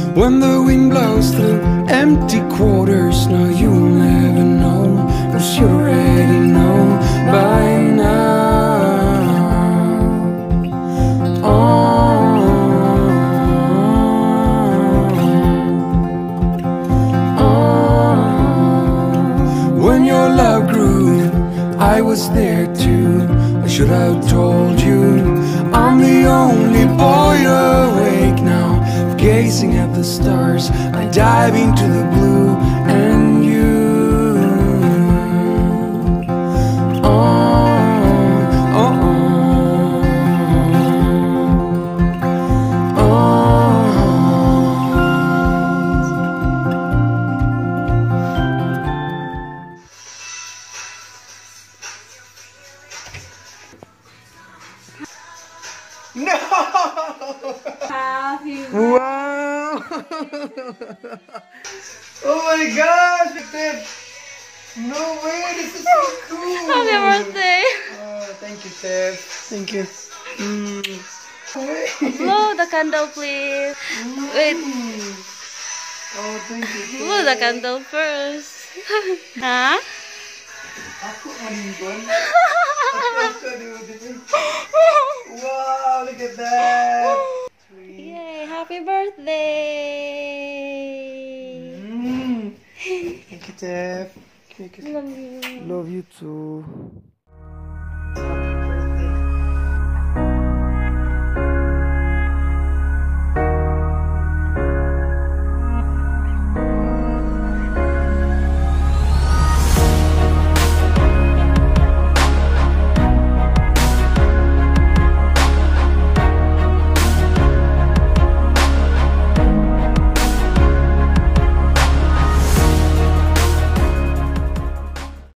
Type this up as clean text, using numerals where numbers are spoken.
When the wind blows through empty quarters, now you will never know, 'cause you already know by now. When your love grew, I was there too. I should have told you I'm the only boy awake now, gazing at the stars. I dive into the blue and you. No! Happy Wow! Oh my gosh, Victor! No way, this is so cool! Happy birthday! Oh, thank you, Steph. Thank you. Blow the candle, please. Wait, Oh, thank you. blow the candle first. Huh? Ako maninggon. Wow, look at that! Yay, happy birthday! Thank you, Steph. Love you. Love you too.